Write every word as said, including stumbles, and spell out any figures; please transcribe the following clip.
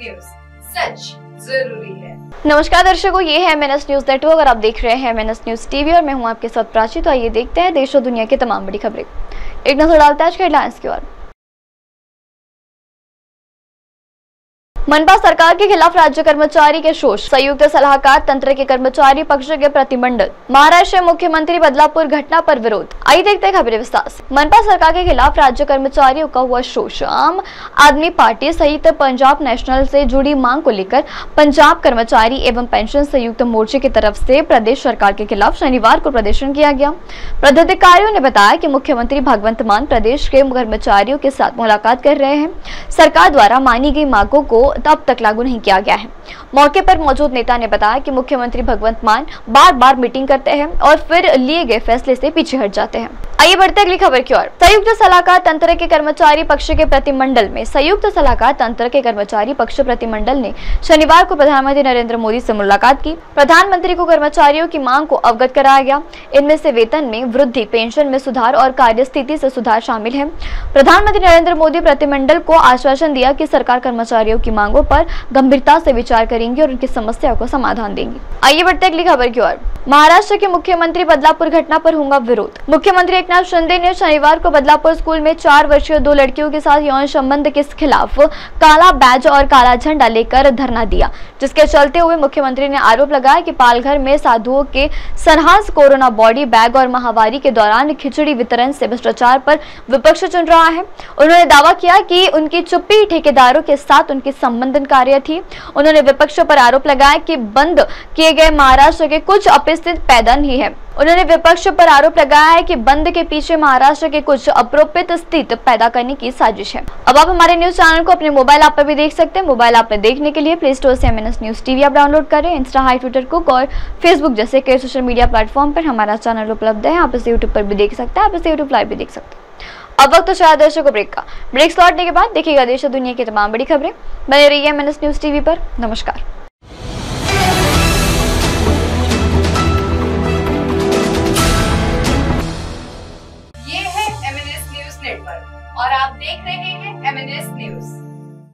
News, सच जरूरी है। नमस्कार दर्शकों, ये है एमएनएस न्यूज नेटवर्क और आप देख रहे हैं एमएनएस न्यूज टीवी और मैं हूं आपके साथ प्राची। तो आइए देखते हैं देश और दुनिया की तमाम बड़ी खबरें। एक नजर डालते हैं आज के हेडलाइंस की ओर। मनपा सरकार के खिलाफ राज्य कर्मचारी के शोष, संयुक्त सलाहकार तंत्र के कर्मचारी पक्ष के प्रतिमंडल, महाराष्ट्र मुख्यमंत्री बदलापुर घटना पर विरोध। आइए देखते हैं खबरें विस्तार से। मनपा सरकार के खिलाफ राज्य कर्मचारियों का हुआ शोष। आम आदमी पार्टी सहित पंजाब नेशनल से जुड़ी मांग को लेकर पंजाब कर्मचारी एवं पेंशन संयुक्त मोर्चे की तरफ से प्रदेश सरकार के खिलाफ शनिवार को प्रदर्शन किया गया। पदाधिकारियों ने बताया कि मुख्यमंत्री भगवंत मान प्रदेश के कर्मचारियों के साथ मुलाकात कर रहे हैं। सरकार द्वारा मानी गई मांगों को अब तक लागू नहीं किया गया है। मौके पर मौजूद नेता ने बताया कि मुख्यमंत्री भगवंत मान बार बार मीटिंग करते हैं और फिर लिए गए फैसले से पीछे हट जाते हैं। आइए बढ़ते अगली खबर की ओर। संयुक्त सलाहकार तंत्र के कर्मचारी पक्ष के प्रतिमंडल में संयुक्त सलाहकार तंत्र के कर्मचारी पक्ष प्रतिमंडल ने शनिवार को प्रधानमंत्री नरेंद्र मोदी से मुलाकात की। प्रधानमंत्री को कर्मचारियों की मांग को अवगत कराया गया। इनमें से वेतन में वृद्धि, पेंशन में सुधार और कार्यस्थिति से सुधार शामिल है। प्रधानमंत्री नरेंद्र मोदी प्रतिमंडल को आश्वासन दिया कि सरकार कर्मचारियों की मांगों पर गंभीरता से विचार करेंगी और उनकी समस्याओं को समाधान देंगी। आइए बढ़ते अगली खबर की ओर। महाराष्ट्र के मुख्यमंत्री बदलापुर घटना पर होगा विरोध। मुख्यमंत्री एकनाथ शिंदे ने शनिवार को बदलापुर स्कूल में चार वर्षीय दो लड़कियों के साथ यौन संबंध के खिलाफ काला बैज और काला झंडा लेकर धरना दिया, जिसके चलते हुए मुख्यमंत्री ने आरोप लगाया कि पालघर में साधुओं के सरहस कोरोना बॉडी बैग और महामारी के दौरान खिचड़ी वितरण से भ्रष्टाचार पर विपक्ष चुन रहा है। उन्होंने दावा किया कि उनकी चुप्पी ठेकेदारों के साथ उनकी संबंधन कार्य थी। उन्होंने विपक्ष पर आरोप लगाया कि बंद किए गए महाराष्ट्र के कुछ अपेक्षित पैदा नहीं है। उन्होंने विपक्ष पर आरोप लगाया है कि बंद के पीछे महाराष्ट्र के कुछ अप्रोपित स्थिति पैदा करने की साजिश है। अब आप हमारे न्यूज चैनल को अपने मोबाइल ऐप पर भी देख सकते हैं। मोबाइल ऐप पर देखने के लिए प्ले स्टोर से एमएनएस न्यूज टीवी आप डाउनलोड करें। इंस्टा, हाई, ट्विटर, कुक और फेसबुक जैसे कई सोशल मीडिया प्लेटफॉर्म पर हमारा चैनल उपलब्ध है। आप इसे यूट्यूब पर भी देख सकते हैं, आप इसे यूट्यूब लाइव भी देख सकते हैं। अब वक्त तो शायद दर्शकों ब्रेक का। ब्रेक लौटने के बाद देखिएगा देश और दुनिया की तमाम बड़ी खबरें। बने रहिए एमएनएस न्यूज टीवी पर। नमस्कार।